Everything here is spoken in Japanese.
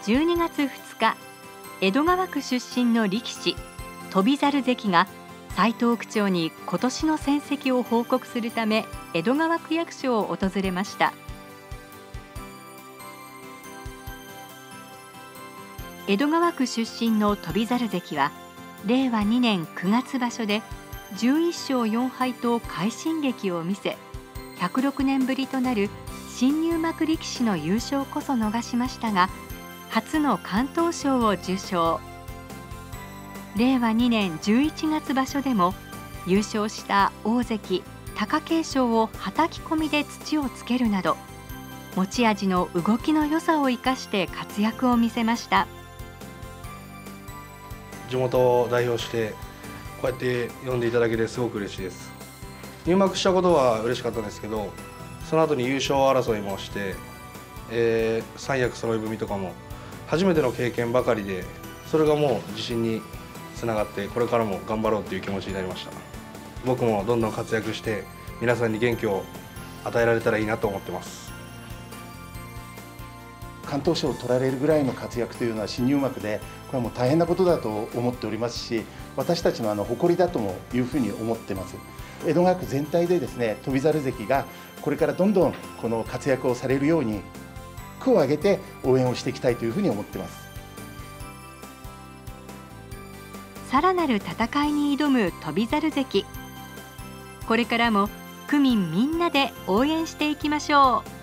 12月2日、江戸川区出身の力士翔猿関が斉藤区長に今年の戦績を報告するため江戸川区役所を訪れました。江戸川区出身の翔猿関は令和2年9月場所で11勝4敗と快進撃を見せ、106年ぶりとなる新入幕力士の優勝こそ逃しましたが、初の敢闘賞を受賞。令和2年11月場所でも優勝した大関貴景勝をはたき込みで土をつけるなど、持ち味の動きの良さを生かして活躍を見せました。 地元を代表してこうやって呼んでいただけてすごく嬉しいです。入幕したことは嬉しかったんですけど、その後に優勝争いもして、三役揃い踏みとかも初めての経験ばかりで、それがもう自信につながって、これからも頑張ろうという気持ちになりました。僕もどんどん活躍して皆さんに元気を与えられたらいいなと思ってます。 敢闘賞を取られるぐらいの活躍というのは新入幕で、これはもう大変なことだと思っておりますし、私たちの誇りだともいうふうに思ってます。江戸川区全体でですね、翔猿関がこれからどんどんこの活躍をされるように区を挙げて応援をしていきたいというふうに思ってます。 さらなる戦いに挑む翔猿関、これからも区民みんなで応援していきましょう。